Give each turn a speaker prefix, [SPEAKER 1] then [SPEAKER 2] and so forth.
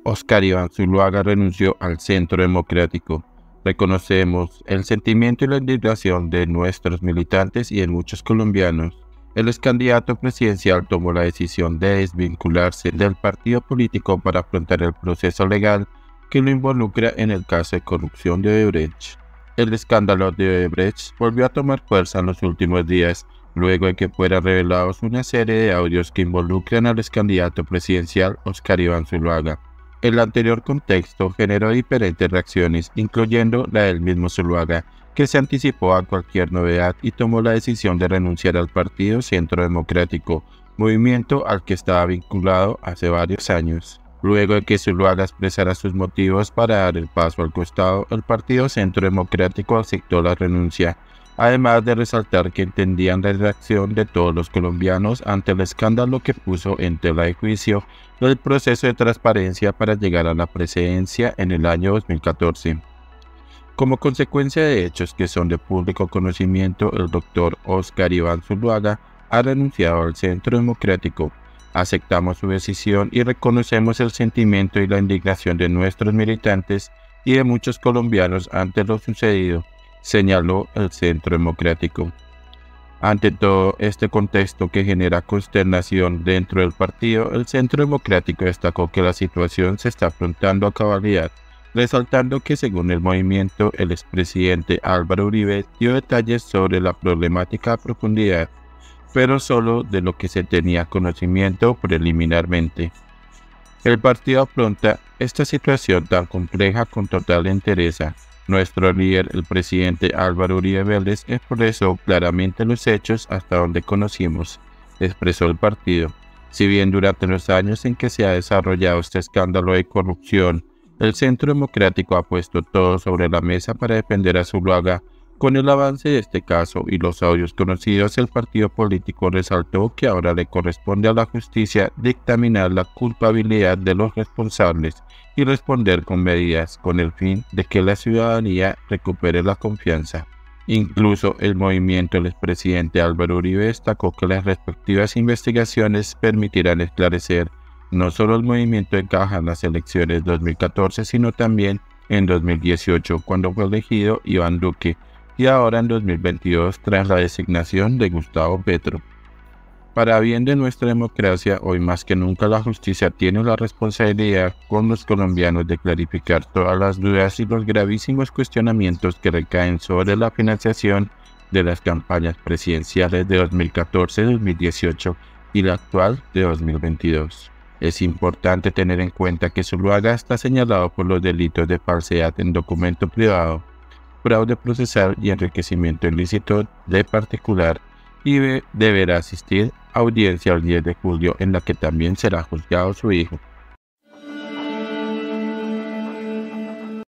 [SPEAKER 1] Óscar Iván Zuluaga renunció al Centro Democrático. Reconocemos el sentimiento y la indignación de nuestros militantes y de muchos colombianos. El ex candidato presidencial tomó la decisión de desvincularse del partido político para afrontar el proceso legal que lo involucra en el caso de corrupción de Odebrecht. El escándalo de Odebrecht volvió a tomar fuerza en los últimos días, luego de que fueran revelados una serie de audios que involucran al ex candidato presidencial Óscar Iván Zuluaga. El anterior contexto generó diferentes reacciones, incluyendo la del mismo Zuluaga, que se anticipó a cualquier novedad y tomó la decisión de renunciar al Partido Centro Democrático, movimiento al que estaba vinculado hace varios años. Luego de que Zuluaga expresara sus motivos para dar el paso al costado, el Partido Centro Democrático aceptó la renuncia, además de resaltar que entendían la reacción de todos los colombianos ante el escándalo que puso en tela de juicio el proceso de transparencia para llegar a la presidencia en el año 2014. Como consecuencia de hechos que son de público conocimiento, el doctor Óscar Iván Zuluaga ha renunciado al Centro Democrático. Aceptamos su decisión y reconocemos el sentimiento y la indignación de nuestros militantes y de muchos colombianos ante lo sucedido, señaló el Centro Democrático. Ante todo este contexto que genera consternación dentro del partido, el Centro Democrático destacó que la situación se está afrontando a cabalidad, resaltando que según el movimiento, el expresidente Álvaro Uribe dio detalles sobre la problemática a profundidad, pero solo de lo que se tenía conocimiento preliminarmente. El partido afronta esta situación tan compleja con total entereza. Nuestro líder, el presidente Álvaro Uribe Vélez, expresó claramente los hechos hasta donde conocimos, expresó el partido. Si bien durante los años en que se ha desarrollado este escándalo de corrupción, el Centro Democrático ha puesto todo sobre la mesa para defender a Zuluaga, con el avance de este caso y los audios conocidos, el partido político resaltó que ahora le corresponde a la justicia dictaminar la culpabilidad de los responsables y responder con medidas con el fin de que la ciudadanía recupere la confianza. Incluso el movimiento del expresidente Álvaro Uribe destacó que las respectivas investigaciones permitirán esclarecer no solo el movimiento de caja en las elecciones 2014, sino también en 2018, cuando fue elegido Iván Duque, y ahora en 2022 tras la designación de Gustavo Petro. Para bien de nuestra democracia, hoy más que nunca la justicia tiene la responsabilidad con los colombianos de clarificar todas las dudas y los gravísimos cuestionamientos que recaen sobre la financiación de las campañas presidenciales de 2014-2018 y la actual de 2022. Es importante tener en cuenta que Zuluaga está señalado por los delitos de falsedad en documento privado, fraude procesal y enriquecimiento ilícito de particular, y deberá asistir a audiencia el 10 de julio en la que también será juzgado su hijo.